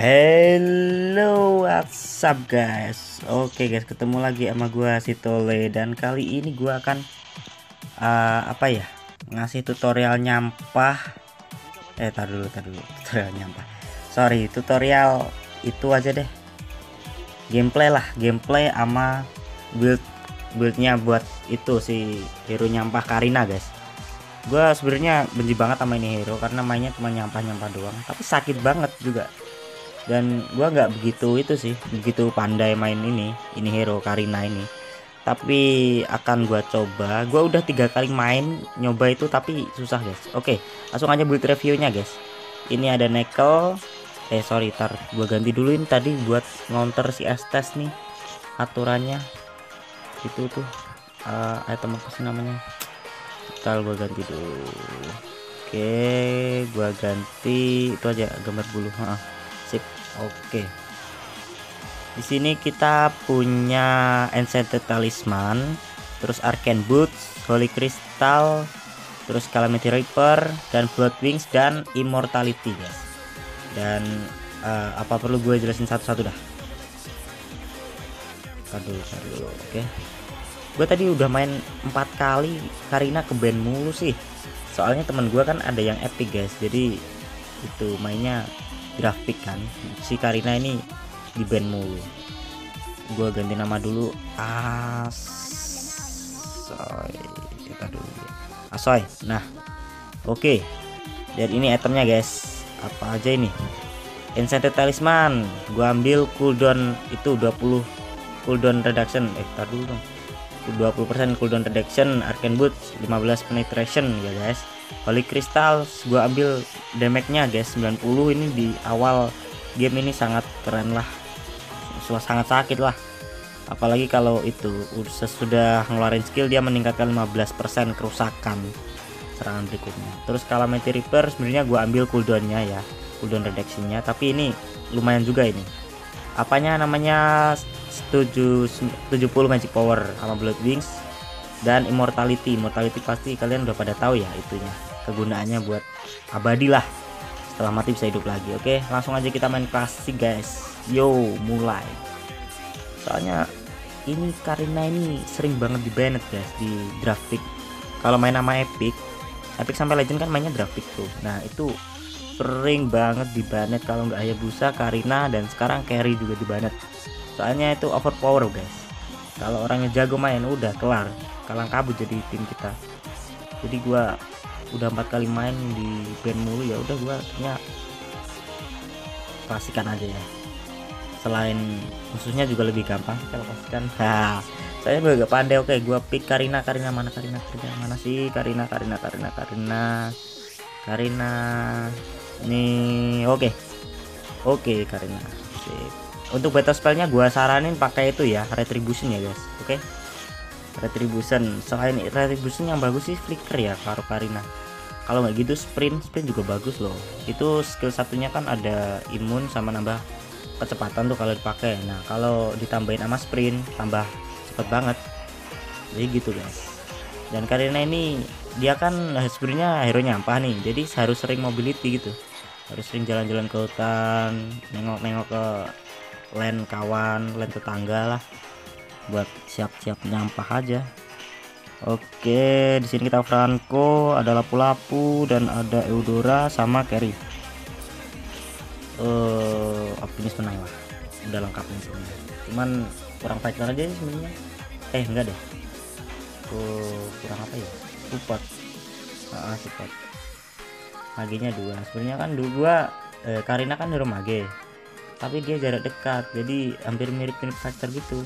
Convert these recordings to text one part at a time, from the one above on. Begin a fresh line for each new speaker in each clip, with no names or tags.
Hello, what's up guys? Oke guys, ketemu lagi sama gua si Tole, dan kali ini gua akan ngasih tutorial nyampah. Tar dulu tutorial nyampah. Sorry, tutorial itu aja deh. Gameplay sama buildnya buat itu si hero nyampah Karina guys. Gua sebenarnya benci banget sama ini hero karena mainnya cuma nyampah doang, tapi sakit banget juga. Dan gua nggak begitu pandai main ini hero Karina ini, tapi akan gua coba. Gua udah 3 kali main nyoba itu tapi susah guys. Oke, langsung aja build reviewnya guys. Ini ada Nekel, gua ganti dulu ini tadi buat ngonter si Estes nih aturannya. Itu tuh item apa sih namanya, ntar gua ganti dulu. Oke, gua ganti itu aja gambar bulu. Sip. Oke, di sini kita punya Enchanted Talisman, terus Arcane Boots, Holy Crystal, terus Calamity Reaper, dan Blood Wings, dan Immortality guys. Dan apa perlu gue jelasin satu-satu dah? Tar dulu. Oke, gue tadi udah main 4 kali Karina ke ban mulu sih. Soalnya temen gue kan ada yang epic guys, jadi itu mainnya grafik kan. Si Karina ini di ban mulu. Gue ganti nama dulu, Asoy. Kita dulu Asoy. Nah, oke. Dan ini itemnya guys, apa aja ini? Enchanted Talisman, gue ambil cooldown itu 20 cooldown reduction. Tar dulu dong, 20% cooldown reduction. Arcane Boots 15 penetration ya guys. Holy Crystal gue ambil damage-nya guys 90. Ini di awal game ini sangat keren lah, sangat sakit lah, apalagi kalau itu sudah ngeluarin skill dia meningkatkan 15% kerusakan serangan berikutnya. Terus Calamity Reaper sebenarnya gue ambil cooldownnya ya, cooldown reduction-nya, tapi ini lumayan juga. Ini apanya namanya, 70 magic power sama Blood Wings dan Immortality pasti kalian udah pada tahu ya, itunya kegunaannya buat abadi lah, setelah mati bisa hidup lagi. Oke, langsung aja kita main klasik guys. Yo, mulai. Soalnya ini Karina ini sering banget di banned guys di draft pick. Kalau main nama epic sampai legend kan mainnya draft pick tuh. Nah, itu sering banget di banned kalau nggak Hayabusa, Karina, dan sekarang carry juga di banned. Soalnya itu overpower guys. Kalau orangnya jago main udah kelar, kalang kabut jadi tim kita. Jadi gua udah 4 kali main di ban mulu, ya udah gua akhirnya klasikan aja ya. Selain musuhnya juga lebih gampang kalau klasikan. Saya juga gak pandai. Oke, gua pick Karina mana sih? Karina nih. Oke, Karina. Sip. Untuk battle spellnya gua saranin pakai itu ya, Retribution ya guys. Oke, Retribution. Selain Retribution yang bagus sih Flicker ya karo Karina. Kalau nggak gitu sprint juga bagus loh. Itu skill satunya kan ada imun sama nambah kecepatan tuh kalau dipakai. Nah, kalau ditambahin sama sprint tambah cepet banget. Jadi gitu guys. Dan Karina ini dia kan sebenarnya hero nyampah nih, jadi harus sering mobility gitu. Harus sering jalan-jalan ke hutan, nengok-nengok ke land kawan, land tetangga lah, buat siap-siap nyampah aja. Oke, di sini kita Franco, ada lapu-lapu, dan ada Eudora sama Carry. Optimis tenang lah, udah lengkap nih sebenarnya. Cuman kurang fighter aja sih sebenarnya. Enggak deh. Kurang apa ya? Support. Support. Maginya 2. Sebenarnya kan Karina kan hero mage, tapi dia jarak dekat, jadi hampir mirip-mirip fighter gitu.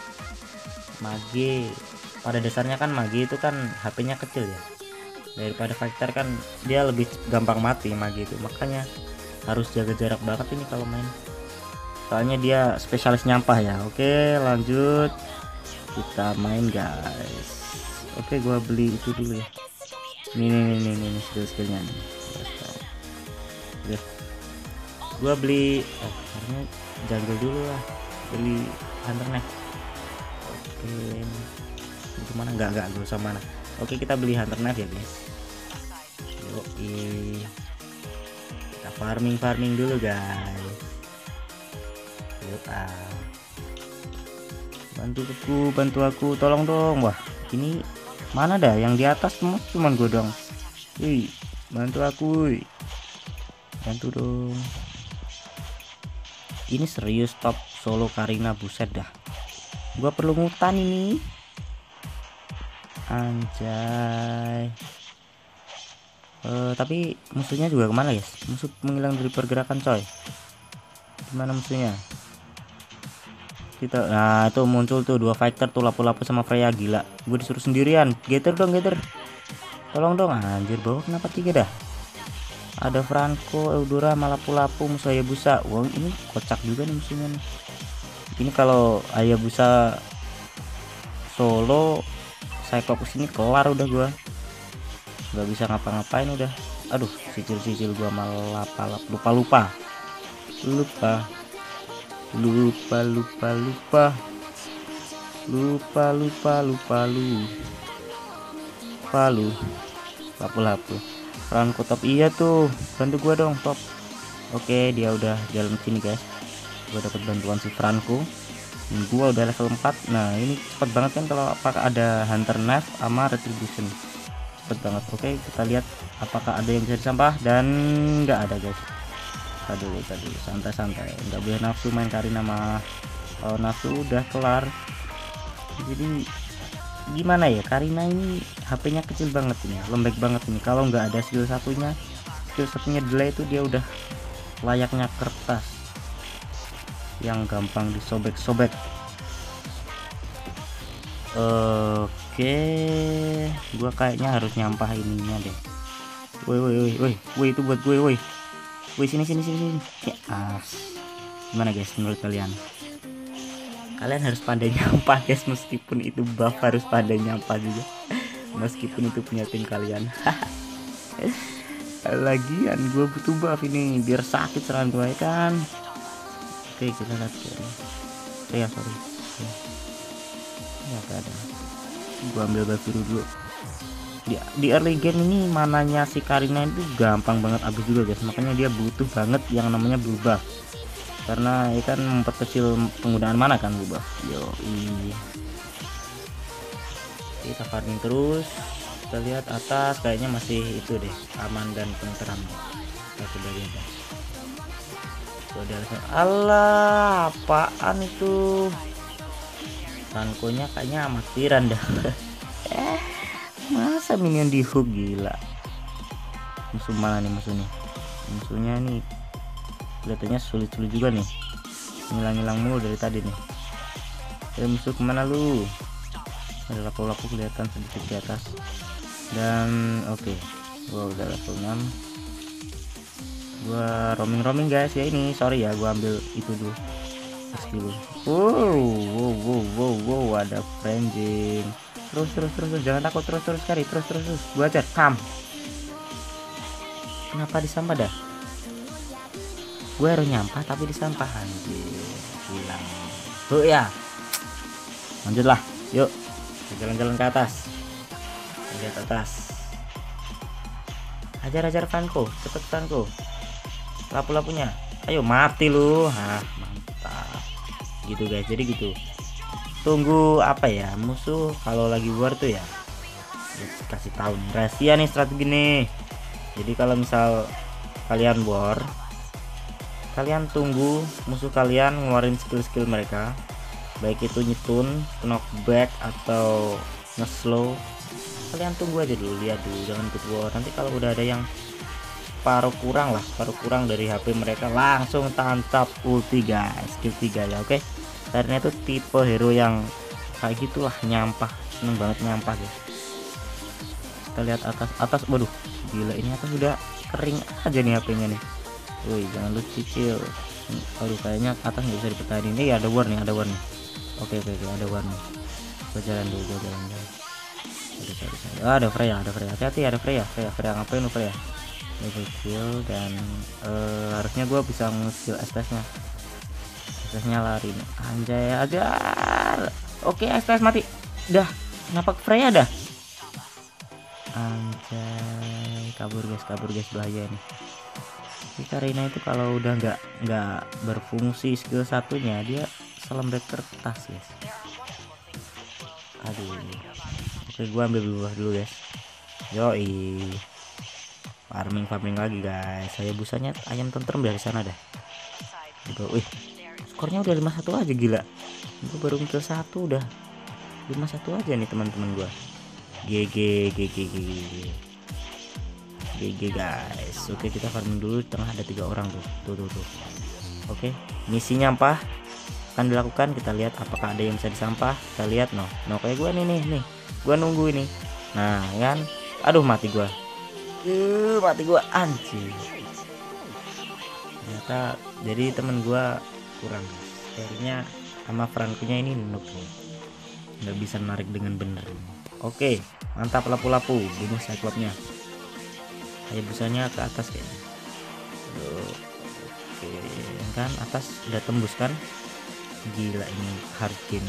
Mage pada dasarnya kan mage itu kan HP-nya kecil ya, daripada fighter kan dia lebih gampang mati mage itu, makanya harus jaga jarak banget ini kalau main, soalnya dia spesialis nyampah ya. Oke, lanjut kita main guys. Oke, gua beli itu dulu ya. Ini skill-skillnya nih. Oke, gua beli karena jungle dulu lah, beli hunter neck. Oke, itu mana? Enggak gue sama mana. Oke, kita beli hunter neck ya guys. Yuk, kita farming dulu guys. Bantu aku, tolong dong. Wah, ini mana dah yang di atas cuman gue dong. Wih, bantu aku, wih. Bantu dong. Ini serius top solo Karina, buset dah. Gua perlu ngutan ini. Anjay. Tapi musuhnya juga kemana guys? Musuh menghilang dari pergerakan coy. Gimana musuhnya? Nah itu muncul tuh 2 fighter tuh, lapu-lapu sama Freya. Gila, gue disuruh sendirian. Getter dong, getter. Tolong dong. Anjir, bawah kenapa 3 dah? Ada Franco, Eudora, lapu-lapu, musuh Hayabusa. Wah, ini kocak juga nih musuhnya nih. Ini kalau Hayabusa solo Cyclops ini kelar udah gua. Nggak bisa ngapa-ngapain udah. Aduh, sicil gua malah lupa. Lapu-lapu. Franco top, iya tuh, bantu gua dong top. Oke, dia udah jalan sini guys. Gua dapat bantuan si Franco. Gua udah level 4. Nah ini cepet banget kan kalau apakah ada Hunter Knife sama Retribution, cepet banget. Oke, kita lihat apakah ada yang bisa disampah, dan nggak ada guys. Tadi santai, nggak boleh nafsu main Karina mah. Kalau nafsu udah kelar. Jadi gimana ya, Karina ini HP-nya kecil banget ini, lembek banget ini. Kalau nggak ada skill satunya delay itu dia udah layaknya kertas yang gampang disobek-sobek. Oke, gua kayaknya harus nyampah ininya deh. Woi, itu buat gue, woi. Woi, sini. Ya, gimana guys menurut kalian? Kalian harus pandai nyampah guys, meskipun itu buff harus pandai nyampah juga. Meskipun itu punya tim kalian. Lagian gue butuh buff ini biar sakit serangan gue ya kan. Oke, kita lihat ya. Sorry. Ya, ada. Gue ambil buff biru dulu. Di early game ini mananya si Karina itu gampang banget habis juga guys. Makanya dia butuh banget yang namanya blue buff. Karena ya kan memperkecil penggunaan mana kan blue buff. Kita farming terus. Kita lihat atas, kayaknya masih itu deh, aman dan tentram. Kita coba lihat. Allah, apaan itu? Franco-nya kayaknya amatiran dah. Masa minion di hook, gila. Musuh mana nih musuhnya? Musuhnya nih kelihatannya sulit-sulit juga nih. Ngilang-ngilang mulu dari tadi nih. Musuh kemana lu? Ada lapu-lapu kelihatan sedikit di atas. Dan oke, gua udah level 6. Gua roaming guys ya. Ini sorry ya, gua ambil itu dulu dulu. Wow, ada frenzy. Terus, jangan takut, terus kari, terus. Gua ajar, kam. Kenapa disampah dah? Gue harus nyampah tapi disampah, anjir, hilang. Tuh ya. Lanjutlah, yuk. Jalan-jalan ke atas. Lihat atas. Hajar Franco, cepet Franco. Lapu-lapunya. Ayo mati lu. Mantap. Gitu guys. Jadi gitu. Tunggu apa ya? Musuh kalau lagi war tuh ya. Kasih tahu nih rahasia nih strategi nih. Jadi kalau misal kalian war, kalian tunggu musuh kalian ngeluarin skill mereka. Baik itu nyetun, knockback atau nge-slow. Kalian tunggu aja dulu, lihat dulu, jangan ikut war. Nanti kalau udah ada yang separuh kurang dari HP mereka, langsung tancap ulti guys, skill 3 ya. Oke, karena itu tipe hero yang kayak gitulah, nyampah, seneng banget nyampah guys. Kita lihat atas, waduh gila, ini atas udah kering aja nih HP-nya nih. Woi, jangan lu cicil. Aduh, kayaknya atas nggak bisa dipertahankan. Ini ada war nih. Oke, ada war nih. Gua jalan dulu, ada Freya, hati-hati, ada Freya, ngapain lu Freya? Level kill, dan harusnya gua bisa nge-skill STS-nya lari nih. Anjay, ajar. Oke, STS mati. Dah, kenapa Freya dah? Anjay, kabur guys, bahaya nih. Ini Karina itu kalau udah nggak berfungsi skill satunya dia selembek kertas guys. Aduh. Oke, gua ambil buah dulu guys. Yoi. Farming lagi guys. Saya busanya ayam tentrem dari sana dah. Wih, skornya udah 51 aja, gila. Gua baru kill 1 udah 51 aja nih teman-teman gua. GG guys. Oke, kita farming dulu. Tengah ada 3 orang tuh. Tuh. Oke, misinya apa akan dilakukan, kita lihat apakah ada yang bisa disampah. Kita lihat no kayak gue nih gue nunggu ini. Nah kan, aduh mati gue anjir. Ternyata jadi temen gue kurang, akhirnya sama Frankunya ini noob nih, nggak bisa narik dengan bener. Oke, mantap, lapu-lapu bunuh Cyclops-nya. Kayak busanya ke atas kayaknya. Oke kan, atas udah tembus kan. Gila ini hard game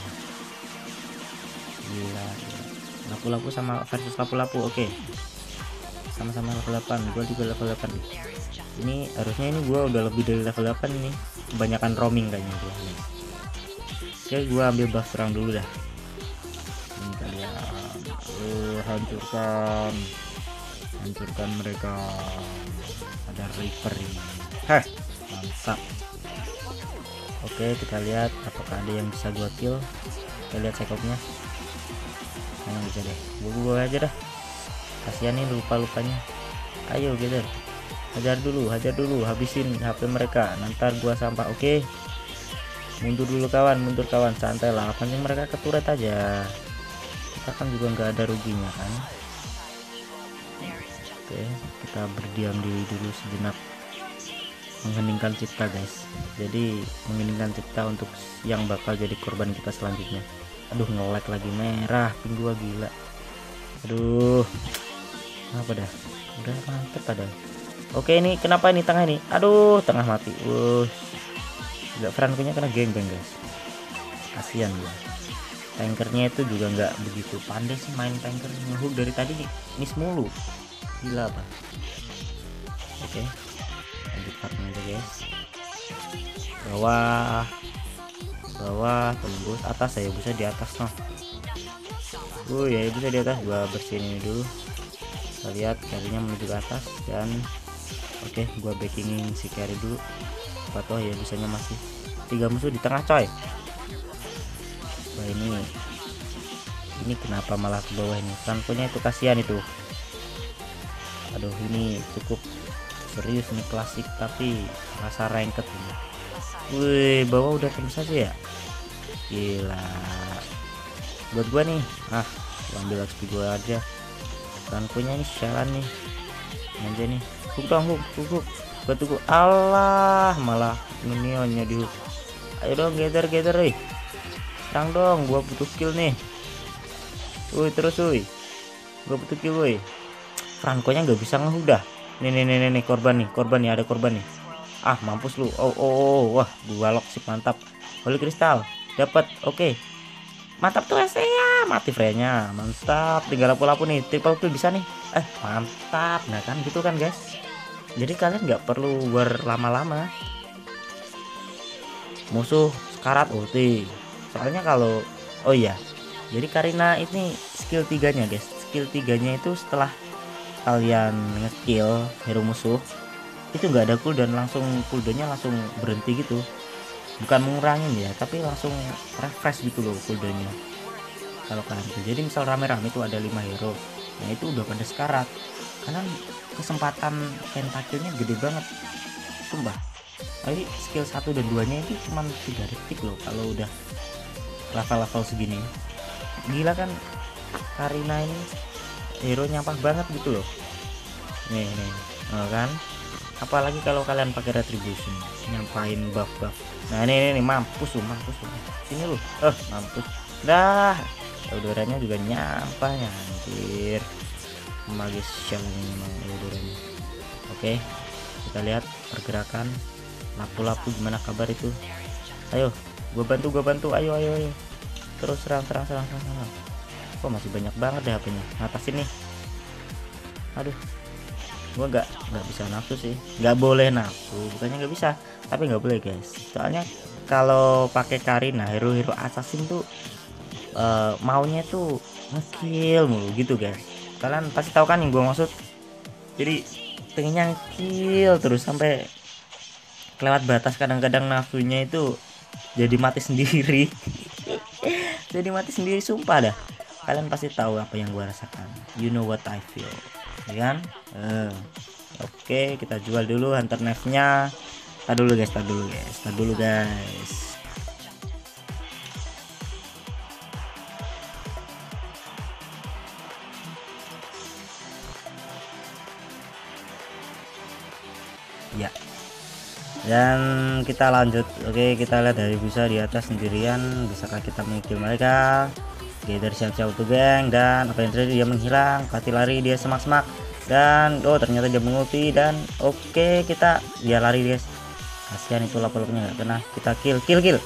gila. Lapu-lapu sama versus lapu-lapu. Oke, sama-sama level 8. Gue juga level 8. Ini harusnya ini gue udah lebih dari level 8 ini. Kebanyakan roaming kayaknya gue. Oke, gue ambil buff serang dulu dah. Ini kalian hancurkan mereka. Ada Reaper ini. Mantap. Oke, kita lihat apakah ada yang bisa gua kill. Kita lihat Cyclops-nya. Yang bisa deh. Gua aja dah. Kasihan nih lupa-lupanya. Ayo gitu. Hajar dulu, habisin HP mereka. Nanti gua sampah. Oke. Mundur dulu kawan, santai lah. Pancing mereka ke turret aja. Kita kan juga nggak ada ruginya kan. Oke, kita berdiam diri dulu sejenak. Mengheningkan cipta guys, jadi mengheningkan cipta untuk yang bakal jadi korban kita selanjutnya. Aduh, nge-lag lagi, merah ping gua, gila. Aduh, apa dah, udah mantep padahal. Oke, ini kenapa ini tengah ini, aduh tengah mati. Gak, Frankunya kena geng-geng guys, kasihan gua. Tankernya itu juga nggak begitu pandai sih main tanker, ngehook dari tadi miss mulu, gila apa. Oke, lanjut farming aja guys. Bawah tembus atas, saya bisa di atas noh. Ya bisa di atas. Gua bersihin ini dulu. Kita lihat carry-nya menuju ke atas dan oke, gua backingin si carry dulu. Atau ya bisanya masih 3 musuh di tengah coy. Wah, ini kenapa malah ke bawah ini? Franconya itu kasihan itu. Aduh, ini cukup serius nih, klasik tapi rasa ranked ini. Wih, bawah udah tembus aja ya, gila. Buat gua nih, ambil XP gua aja. Franconya ini sialan nih, aja nih. Hook dong, hook. Gua tunggu. Allah, malah minionnya di hook. Ayo dong, gather serang dong, gua butuh kill nih. Terus gua butuh kill woi. Franconya nggak bisa ngehook dah. Nih korban nih, ada korban nih. Mampus lu. Wah, gua lock sih, mantap. Holy kristal dapat. Oke. Mantap tuh ya, mati Freya-nya. Mantap, tinggal lapu-lapu nih, triple kill bisa nih. Mantap. Nah kan gitu kan guys. Jadi kalian nggak perlu berlama-lama. Musuh sekarat ulti. Soalnya kalau jadi Karina ini skill 3-nya guys. Skill 3-nya itu setelah kalian ngekill hero musuh itu nggak ada cooldown, langsung cooldownnya langsung berhenti gitu, bukan mengurangin ya, tapi langsung refresh gitu loh cooldownnya kalau kalian itu. Jadi misal rame-rame itu ada 5 hero, nah itu udah pada sekarat karena kesempatan pentakilnya gede banget sumpah. Jadi skill 1 dan 2 nya itu cuma 3 detik loh kalau udah level-level segini. Gila kan, Karina ini hero nyampah banget gitu loh. Nih kan, apalagi kalau kalian pakai retribution nyampain buff. Nah ini mampus lu. Sini lu, mampus dah. Eudoranya juga nyampahnya, anjir. Magis shell ini memang Eudoranya. Oke, kita lihat pergerakan lapu-lapu gimana kabar itu. Ayo, gua bantu. Ayo. Terus serang. Kok masih banyak banget deh HP-nya. Ngatasin nih. Aduh. gua nggak bisa nafsu sih, nggak boleh nafsu, bukannya nggak bisa tapi nggak boleh guys. Soalnya kalau pakai Karina hero-hero assassin tuh maunya tuh ngekill mulu gitu guys. Kalian pasti tahu kan yang gua maksud. Jadi pengennya ngekill terus sampai kelewat batas, kadang-kadang nafsunya itu jadi mati sendiri. Jadi mati sendiri sumpah dah. Kalian pasti tahu apa yang gua rasakan, you know what I feel, ya kan? Oke, kita jual dulu hunter knife nya. Tar dulu guys. Ya, dan kita lanjut. Oke, kita lihat dari bisa di atas sendirian, bisakah kita mengkill mereka? Oke, dari siap-siap tuh geng, dan apa yang terjadi, dia menghilang, pasti lari dia semak-semak, dan oh ternyata dia mengulti, dan oke dia lari guys. Kasihan itu lapor-lapornya nggak kena, kita kill.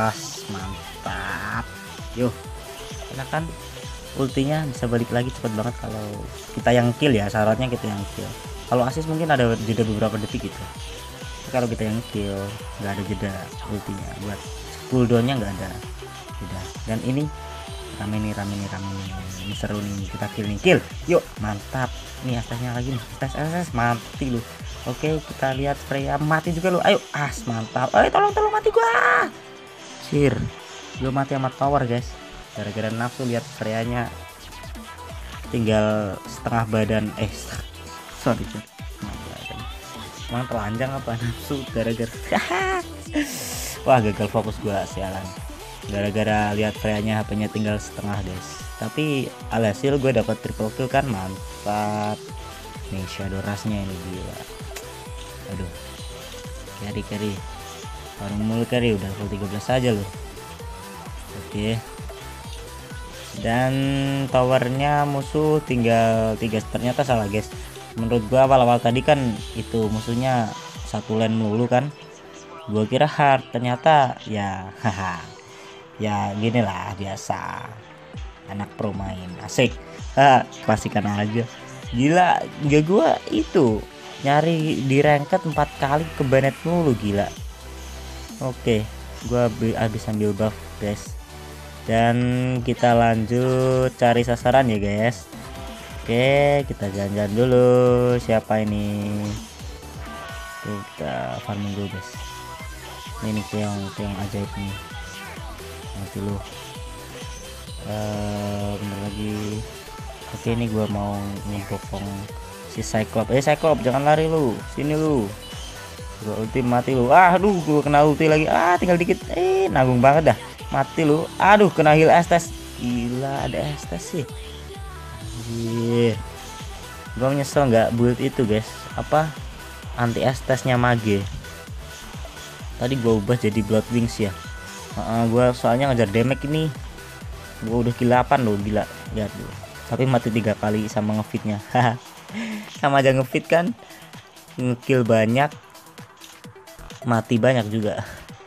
Mantap. Yuk, kena kan ultinya bisa balik lagi cepet banget kalau kita yang kill ya, syaratnya kita yang kill. Kalau asis mungkin ada jeda beberapa detik gitu. Kalau kita yang kill nggak ada jeda ultinya, buat cooldownnya nggak ada jeda. Dan ini rame nih, ini seru nih, kita kill. Yuk, mantap nih, asasnya lagi nih, tes mati lu. Oke, kita lihat Freya mati juga lu. Ayo, mantap. Tolong mati gua. Sir, gua mati sama tower guys, gara-gara nafsu lihat Freya-nya tinggal setengah badan. Sorry emang telanjang apa nafsu gara-gara. Wah, gagal fokus gua sialan, gara-gara lihat Freya-nya HP-nya tinggal setengah guys. Tapi alhasil gue dapat triple kill kan, mantap nih. Shadow Rush-nya ini gila. Aduh, carry orang mulu carry udah level 13 aja loh. Oke, dan towernya musuh tinggal 3. Ternyata salah guys, menurut gua awal-awal tadi kan itu musuhnya satu lane mulu kan, gua kira hard, ternyata ya ya gini lah, biasa anak pro main asik. Klasikan aja, gila. Enggak, gua itu nyari di ranked 4 kali ke banet mulu, gila. Oke, gua habis ambil buff guys, dan kita lanjut cari sasaran ya guys. Oke, kita jalan-jalan dulu. Siapa ini? Kita farming dulu guys. Ini yang ajaib nih. Nanti lu bentar lagi. Oke, ini gua mau ngepopong si Cyclops. Cyclops, jangan lari lu, sini lu. Gua ulti mati lu. Aduh, gua kena ulti lagi. Tinggal dikit. Nanggung banget dah. Mati lu. Aduh, kena heal Estes. Gila, ada Estes sih. Anjir. Gua menyesal nggak build itu guys. Apa? Anti Estesnya Mage. Tadi gua ubah jadi Blood Wings ya. Gua soalnya ngejar damage ini. Gua udah kill 8 loh, gila. Lihat dulu. Tapi mati 3 kali sama ngefitnya. Sama aja ngefit kan. Ngekill banyak, mati banyak juga.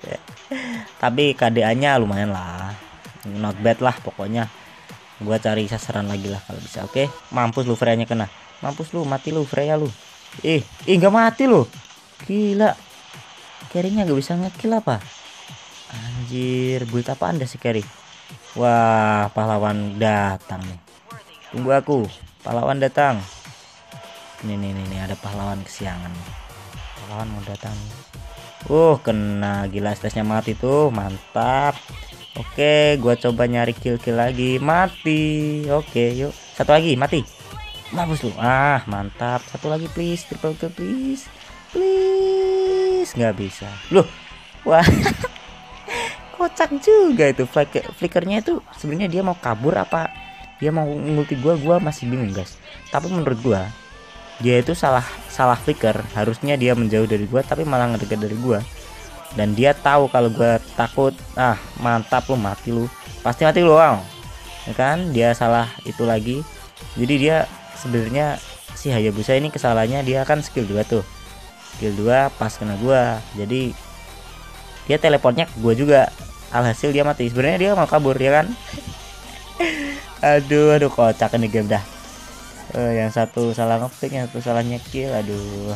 Tapi KDA-nya lumayan lah. Not bad lah pokoknya. Gua cari sasaran lagi lah kalau bisa. Oke, mampus lu, Freya-nya kena. Mampus lu, mati lu Freya lu. Nggak mati lu. Gila. Carry-nya nggak bisa ngekill apa? Anjir, build apa Anda sih carry? Wah, pahlawan datang nih. Tunggu aku, pahlawan datang. Nih ada pahlawan kesiangan. Pahlawan mau datang. Kena, gila, stresnya mati tuh, mantap. Oke, gua coba nyari kill lagi, mati. Oke, yuk, satu lagi mati. Mampus lu. Mantap, satu lagi please, triple kill please. Nggak bisa. Loh, wah. Kocak juga itu flickernya itu. Sebenarnya dia mau kabur apa dia mau ngulti gua masih bingung guys. Tapi menurut gua dia itu salah flicker. Harusnya dia menjauh dari gua, tapi malah ngedekat dari gua. Dan dia tahu kalau gua takut. Mantap lu, mati lu. Pasti mati lu, wow. Ya kan? Dia salah itu lagi. Jadi dia sebenarnya si Hayabusa ini kesalahannya, dia kan skill 2 tuh. Skill 2 pas kena gua. Jadi dia teleportnya ke gua juga. Alhasil dia mati. Sebenarnya dia mau kabur ya kan. Aduh kocak ini game dah. Yang satu salah ngepick, yang satu salah nyekil. Aduh,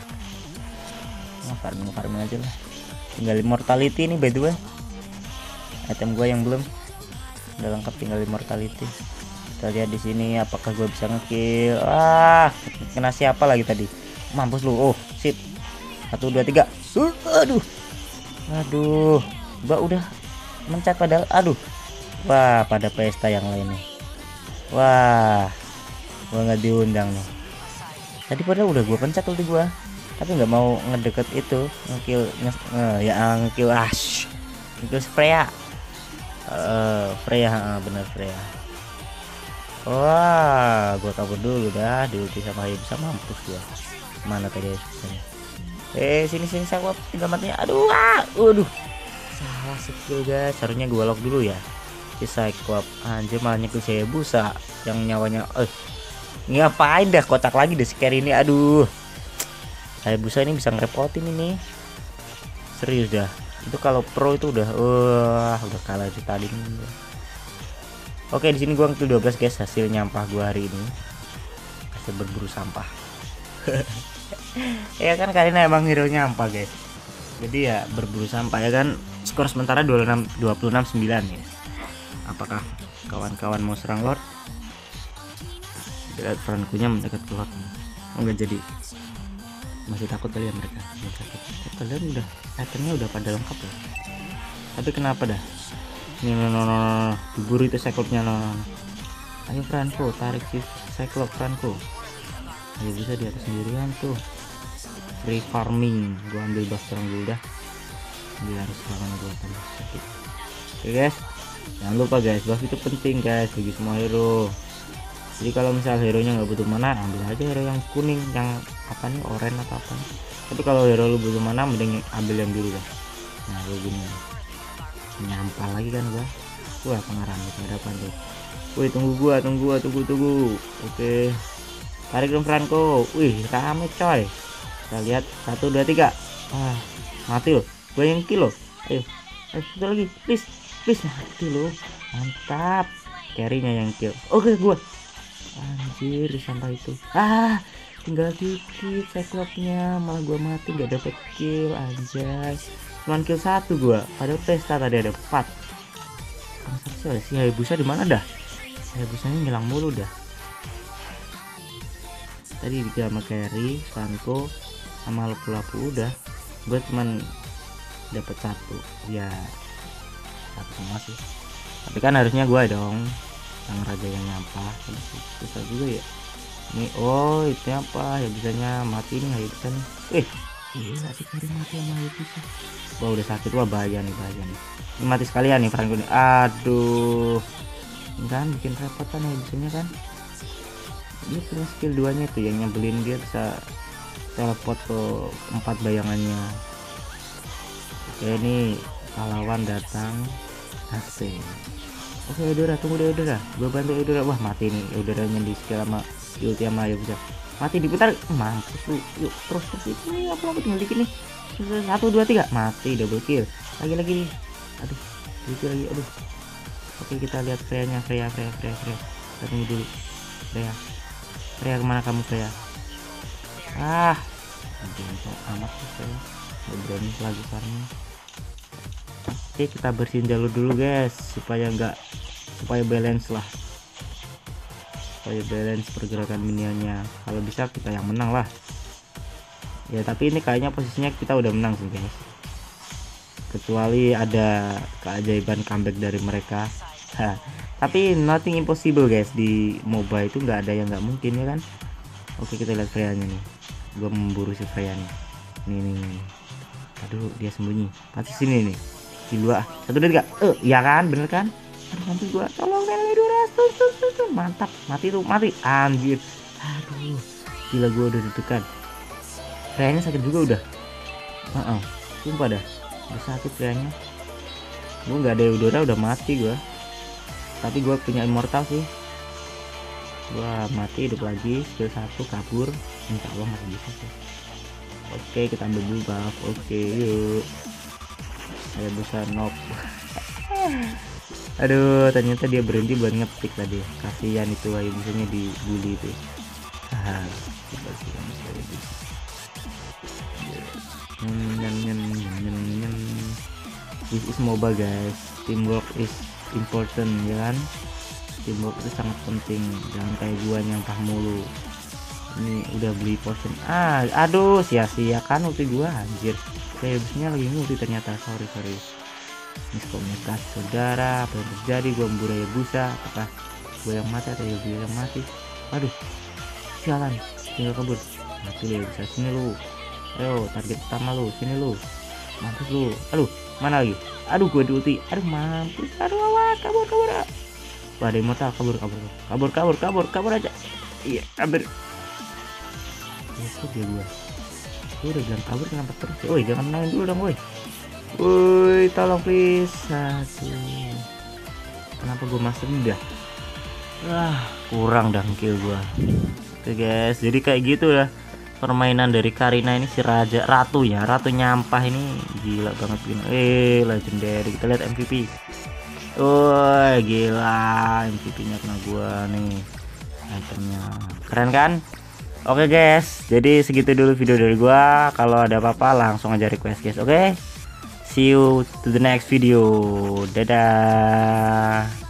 farming aja lah. Tinggal immortality nih by the way, item gue yang belum udah lengkap, tinggal immortality. Kita lihat di sini apakah gue bisa ngekill. Kena siapa lagi tadi? Mampus lu. Oh sip, 1 2 3. Aduh, gua udah mencet padahal. Aduh, wah pada pesta yang lain nih. Wah, gua nggak diundang nih. Tadi padahal udah gua pencet ulti gua, tapi nggak mau ngedeket itu, ngekill ngekill Freya. Freya, bener Freya. Wah, gua kabur dulu dah, di ulti sama Hayabusa, mampus gua. Mana tadi Hayabusanya? Sini saya tinggal matinya. Aduh, salah skill guys, harusnya gua lock dulu ya. Si Cyclops anjir malah nyekil Hayabusa yang nyawanya. Ngapain dah, kocak lagi deh si carry ini. Aduh, Hayabusa ini bisa ngerepotin ini. Serius dah. Itu kalau pro itu udah kalah dari tadi. Oke, di sini gua ngekill 12 guys, hasil nyampah gua hari ini. Hasil berburu sampah. Ya kan karena emang hero nyampah guys. Jadi ya berburu sampah ya kan. Skor sementara 26-9 ya. Apakah kawan-kawan mau serang Lord? Lihat Frankunya mendekat ke Lord. Enggak jadi. Masih takut kali ya mereka. Kalian udah itemnya udah pada lengkap ya. Tapi kenapa dah? No. Diburu itu Cyclops-nya no. Ayo Franco, tarik si Cyclops Franco. Ayo bisa di atas sendirian tuh. Free farming. Gua ambil buff terang dulu dah. Dia harus serangan gua tambah sakit. Oke guys, jangan lupa guys, buff itu penting guys bagi semua hero. Jadi kalau misal hero nya nggak butuh mana, ambil aja hero yang kuning, yang apa nih, oranye atau apa. Tapi kalau hero lu butuh mana, mending ambil yang dulu guys. Nah gue gini nyampal lagi kan gua. Wah pengarang itu ada apa tuh? Wih tunggu. Oke, tarik dong Franco. Wih rame coy. Kita lihat 1 2 3. Mati loh, gue yang kill loh. Ayo satu lagi, please mati loh. Mantap, carry-nya yang kill. Oke, gue anjir sampai itu. Tinggal dikit Cyclops-nya, malah gue mati, nggak dapet kill. Anjay, cuman kill 1 gue, padahal pesta tadi ada 4. Si Hayabusa di mana dah? Hayabusanya ngilang mulu dah. Tadi dia sama carry Franco sama lapu-lapu udah, gue cuman dapat 1 ya, 1 semua sih. Tapi kan harusnya gue dong yang raja yang nyampah. Susah juga ya ini. Itu apa ya, bisanya mati nih Hayabusa nih. Gila sih kali mati sama Hayabusa. Wah udah sakit, wah bahaya nih. Ini mati sekalian nih Franco nih. Aduh, ini kan bikin repot kan Hayabusanya kan. Ini punya skill 2 nya tuh yang nyebelin, dia bisa teleport ke 4 bayangannya. Oke, ini pahlawan datang. Asik. Oke Eudora, tunggu deh Eudora, gue bantu Eudora. Wah mati nih Eudoranya di skill sama ulti sama ya bisa mati, diputar. Mampus lu. Yuk terus itu apa tinggal dikit nih. 1 2 3 mati, double kill. Lagi. Aduh, itu lagi. Aduh. Oke, kita lihat Freya-nya. Freya. Kita tunggu dulu. Freya kemana kamu Freya? Amat Freya. Berani lagi farming. Oke, kita bersihin jalur dulu guys supaya balance lah, supaya balance pergerakan minionnya. Kalau bisa kita yang menang lah ya, tapi ini kayaknya posisinya kita udah menang sih guys, kecuali ada keajaiban comeback dari mereka. Tapi nothing impossible guys, di MOBA itu nggak ada yang nggak mungkin ya kan. Oke, kita lihat Freya nya nih, gua memburu si Freya nih. Nih. Aduh, dia sembunyi pasti sini nih di luar. 1 2 3. Ya kan, bener kan. Aduh, nanti gua tolong Eudora. Mantap, mati anjir. Aduh, gila, gua udah deg-degan. Freya-nya sakit juga udah. Sumpah dah, udah sakit Freya-nya. Gua nggak ada Eudora udah mati gua. Tapi gua punya immortal sih. Gua mati, hidup lagi, skill 1 kabur. Insya Allah masih bisa sih. Oke, kita ambil dulu buff. Oke, yuk. Hayabusa knock. Aduh, ternyata dia berhenti buat ngepick tadi. Kasihan itu Hayabusanya dibully itu. Coba sih yang saya bisa. This is MOBA guys, teamwork is important ya kan. Teamwork itu sangat penting, jangan kayak gua nyampah mulu. Ini udah beli potion, aduh sia-sia kan ulti gua, anjir. Habisnya lagi ngulti ternyata, sorry. Miskomunikasi saudara, apa yang terjadi? Gua memburai busa, apakah gua yang mati atau dia yang mati? Aduh, sialan, tinggal kabur. Mati deh, bisa sini lu. Ayo, target pertama lu, sini lu. Mampus lu. Aduh, mana lagi? Aduh, gua diulti. Aduh, mampus. Aduh, awas, kabur. Wah, ada immortal, kabur aja. Iya, kabur. Ya, dia gua. Gua udah bilang kabur, kenapa terus? Woi, jangan menangin dulu dong, woi. Woi, tolong please. Aduh. Kenapa gua masuk udah? Kurang dah kill gua. Oke guys, jadi kayak gitu lah permainan dari Karina ini, si ratu nyampah ini gila banget gini. Legendary. Kita lihat MVP. Woi, gila, MVP-nya kena gua nih. Itemnya keren kan? Oke guys, jadi segitu dulu video dari gua. Kalau ada apa-apa langsung aja request guys. Oke, see you to the next video. Dadah.